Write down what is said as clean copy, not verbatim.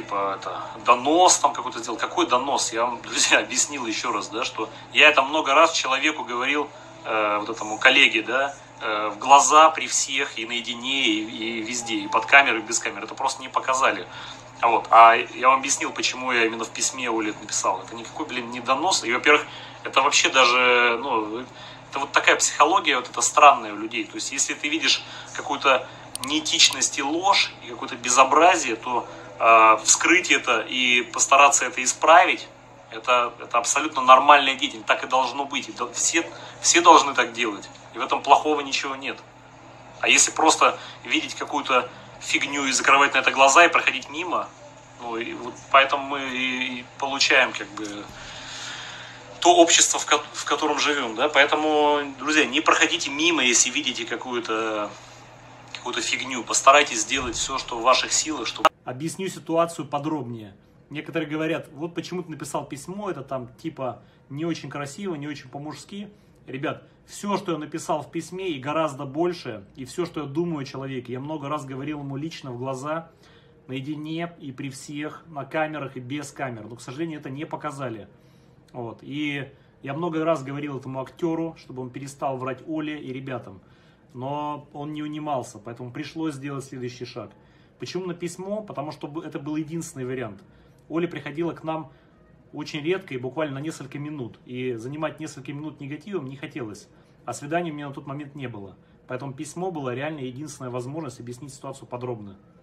типа, донос там какой-то сделал. Какой донос? Я вам, друзья, объяснил еще раз, да, что я это много раз человеку говорил, вот этому коллеге, да, в глаза при всех, и наедине, и везде, и под камерой, и без камеры. Это просто не показали. А я вам объяснил, почему я именно в письме Оле это написал. Это никакой, блин, не донос. И, во-первых, это вообще даже, ну, это вот такая психология, вот это странная у людей. То есть, если ты видишь какую-то неэтичность и ложь, и какое-то безобразие, то вскрыть это и постараться это исправить, это абсолютно нормальная деятельность, так и должно быть. И все должны так делать, и в этом плохого ничего нет. А если просто видеть какую-то фигню и закрывать на это глаза и проходить мимо, ну, и вот поэтому мы и получаем как бы то общество, в котором живем, да, поэтому, друзья, не проходите мимо, если видите какую-то фигню, постарайтесь сделать все, что в ваших силах, чтобы... Объясню ситуацию подробнее. Некоторые говорят, вот почему ты написал письмо, это там типа не очень красиво, не очень по-мужски. Ребят, все, что я написал в письме, и гораздо больше, и все, что я думаю о человеке, я много раз говорил ему лично в глаза, наедине и при всех, на камерах и без камер. Но, к сожалению, это не показали. Вот. И я много раз говорил этому актеру, чтобы он перестал врать Оле и ребятам. Но он не унимался, поэтому пришлось сделать следующий шаг. Почему на письмо? Потому что это был единственный вариант. Оля приходила к нам очень редко и буквально на несколько минут. И занимать несколько минут негативом не хотелось. А свидания у меня на тот момент не было. Поэтому письмо было реально единственная возможность объяснить ситуацию подробно.